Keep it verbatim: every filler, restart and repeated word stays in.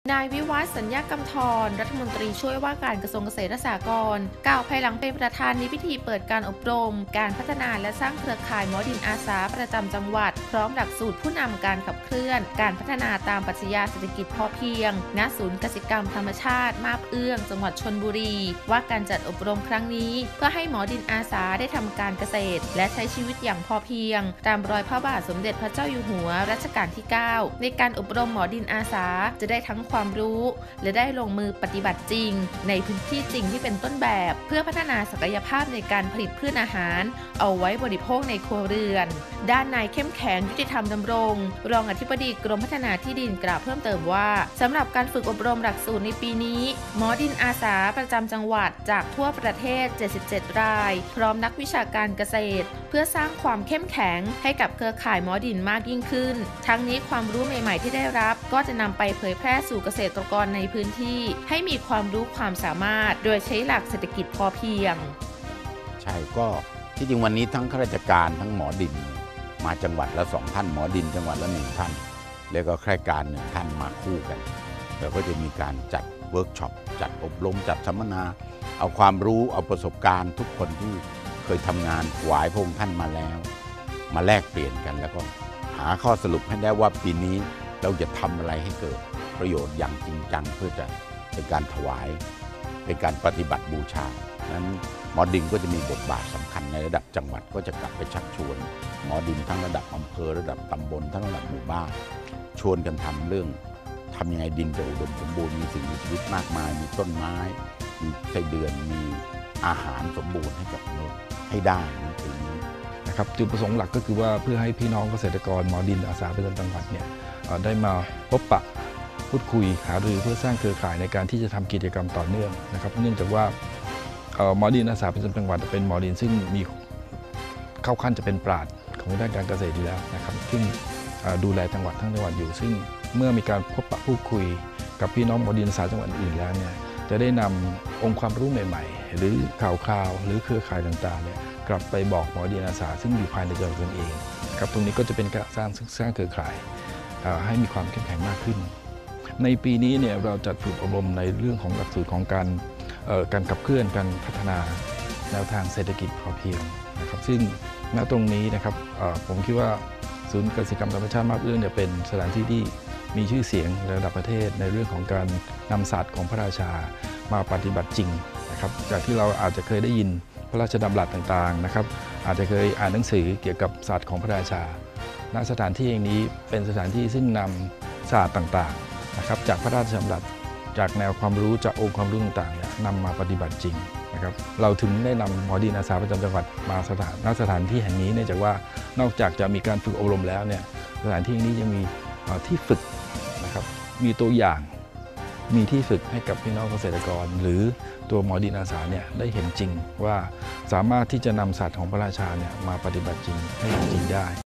นายวิวัฒน์สัญญากำธรรัฐมนตรีช่วยว่าการกระทรวงเกษตรและสหกรณ์กล่าวภายหลังเป็นประธานในพิธีเปิดการอบรมการพัฒนาและสร้างเครือข่ายหมอดินอาสาประจำจังหวัดพร้อมหลักสูตรผู้นำการขับเคลื่อนการพัฒนาตามปรัชญาเศรษฐกิจพอเพียงณศูนย์กสิกรรมธรรมชาติมาบเอื้องจังหวัดชลบุรีว่าการจัดอบรมครั้งนี้เพื่อให้หมอดินอาสาได้ทำการเกษตรและใช้ชีวิตอย่างพอเพียงตามรอยพระบาทสมเด็จพระเจ้าอยู่หัวรัชกาลที่เก้าในการอบรมหมอดินอาสาจะได้ทั้งความรู้และได้ลงมือปฏิบัติจริงในพื้นที่จริงที่เป็นต้นแบบเพื่อพัฒนาศักยภาพในการผลิตพืชอาหารเอาไว้บริโภคในครัวเรือนด้านนายเข้มแข็งยุติธรรมดำรงรองอธิบดีกรมพัฒนาที่ดินกล่าวเพิ่มเติมว่าสำหรับการฝึกอบรมหลักสูตรในปีนี้หมอดินอาสาประจำจังหวัดจากทั่วประเทศเจ็ดสิบเจ็ดรายพร้อมนักวิชาการเกษตรเพื่อสร้างความเข้มแข็งให้กับเครือข่ายหมอดินมากยิ่งขึ้นทั้งนี้ความรู้ใหม่ๆที่ได้รับก็จะนำไปเผยแพร่สู่เกษตรกรในพื้นที่ให้มีความรู้ความสามารถโดยใช้หลักเศรษฐกิจพอเพียงใช่ก็ที่จริงวันนี้ทั้งข้าราชการทั้งหมอดินมาจังหวัดละสองท่านหมอดินจังหวัดละหนึ่งท่านแล้วก็ข้าราชการหนึ่งท่านมาคู่กันแล้วก็จะมีการจัดเวิร์กช็อปจัดอบรมจัดสัมมนาเอาความรู้เอาประสบการณ์ทุกคนที่เคยทำงานถวายพระองค์ท่านมาแล้วมาแลกเปลี่ยนกันแล้วก็หาข้อสรุปให้ได้ว่าปีนี้เราจะทำอะไรให้เกิดประโยชน์อย่างจริงจังเพื่อจะเป็นการถวายเป็นการปฏิบัติบูชานั้นหมอดินก็จะมีบทบาทสำคัญในระดับจังหวัดก็จะกลับไปชักชวนหมอดินทั้งระดับอำเภอระดับตำบลทั้งระดับหมู่บ้านชวนกันทำเรื่องทำยังไงดินจะอุดมสมบูรณ์มีสิ่งมีชีวิตมากมายมีต้นไม้มีไส้เดือนมีอาหารสมบูรณ์ให้กับมนุษย์ให้ได้ในปีนี้นะครับจุดประสงค์หลักก็คือว่าเพื่อให้พี่น้องเกษตรกรหมอดินอาสาประจำจังหวัดเนี่ยได้มาพบปะพูดคุยหารือเพื่อสร้างเครือข่ายในการที่จะทำกิจกรรมต่อเนื่องนะครับเนื่องจากว่าหมอดินอาสาประจำจังหวัดเป็นหมอดินซึ่งมีเข้าขั้นจะเป็นปราชญ์ของด้านการเกษตรอยู่แล้วนะครับซึ่งดูแลจังหวัดทั้งจังหวัดอยู่ซึ่งเมื่อมีการพบปะพูดคุยกับพี่น้องหมอดินอาสาจังหวัดอื่นแล้วเนี่ยจะได้นำองค์ความรู้ใหม่ๆหรือข่าวคราวหรือเครือข่ายต่างๆเนี่ยกลับไปบอกหมอดินอาสาซึ่งอยู่ภายในจังหวัดตนเองครับตรงนี้ก็จะเป็นการสร้างสร้างเครือข่ายให้มีความเข้มแข็งมากขึ้นในปีนี้เนี่ยเราจัดฝึกอบรมในเรื่องของหลักสูตรของการการขับเคลื่อนการพัฒนาแนวทางเศรษฐกิจพอเพียงนะครับซึ่งณตรงนี้นะครับผมคิดว่าศูนย์กสิกรรมธรรมชาติมาบเอื้องเนี่ยเป็นสถานที่ที่มีชื่อเสียงระดับประเทศในเรื่องของการนำศาสตร์ของพระราชามาปฏิบัติจริงนะครับจากที่เราอาจจะเคยได้ยินพระราชดำรัสต่างๆนะครับอาจจะเคยอ่านหนังสือเกี่ยวกับศาสตร์ของพระราชาณสถานที่แห่งนี้เป็นสถานที่ซึ่งนำศาสตร์ต่างๆนะครับจากพระราชดำรัสจากแนวความรู้จากองค์ความรู้ต่างๆเนี่ยนำมาปฏิบัติจริงนะครับเราถึงได้นำหมอดินอาสาประจำจังหวัดมาสถานณสถานที่แห่งนี้เนื่องจากว่านอกจากจะมีการฝึกอบรมแล้วเนี่ยสถานที่นี้ยังมีที่ฝึกนะครับมีตัวอย่างมีที่ฝึกให้กับพี่น้องเกษตรกรหรือตัวหมอดินอาสาเนี่ยได้เห็นจริงว่าสามารถที่จะนำศาสตร์ของพระราชาเนี่ยมาปฏิบัติจริงให้จริงได้